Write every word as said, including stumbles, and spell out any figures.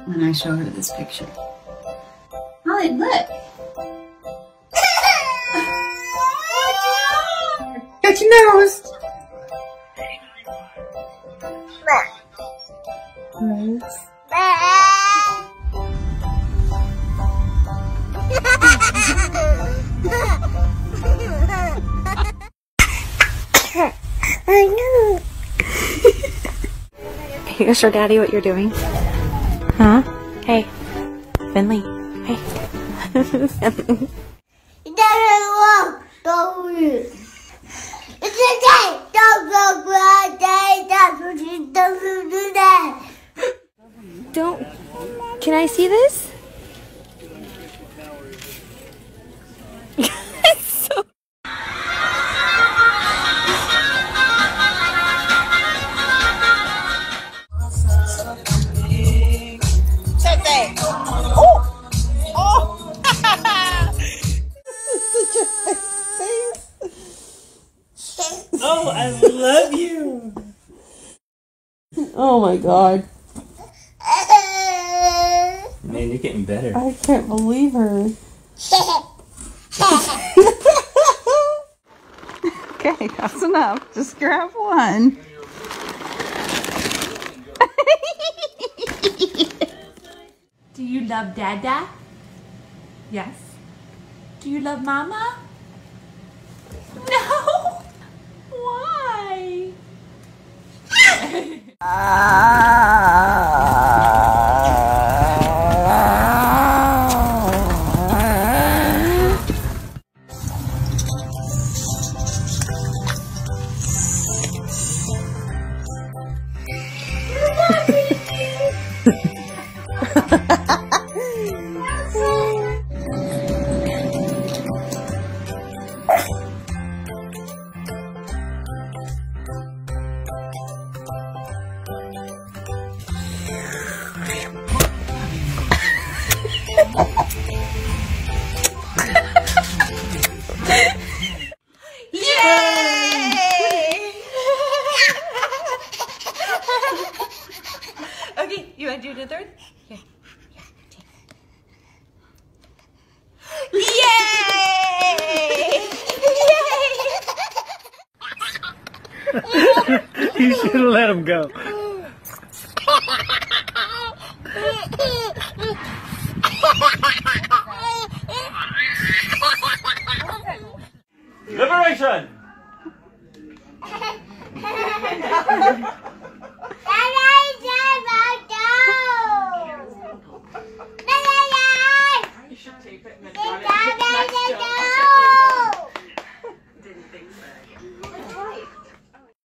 when I show her this picture. Holly, look. Got your nose. Nose. I know. Can you show Daddy what you're doing? Huh? Hey, Finley. Hey. Finley. It doesn't work. Don't you? It's okay. Don't go cry. Don't do that. Don't. Can I see this? It's so. Oh! Oh! Oh, I love you! Oh my god. Man, you're getting better. I can't believe her. Okay, that's enough. Just grab one. Do you love Dada? Yes. Do you love Mama? No! Why? Okay, you want to do the third? Here. Here, take. Yay! You should have let him go. Liberation!